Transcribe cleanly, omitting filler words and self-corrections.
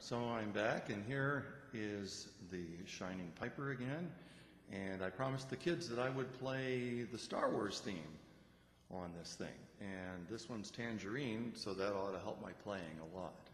So I'm back, and here is the shining piper again, and I promised the kids that I would play the Star Wars theme on this thing, and this one's Tangerine, so that ought to help my playing a lot.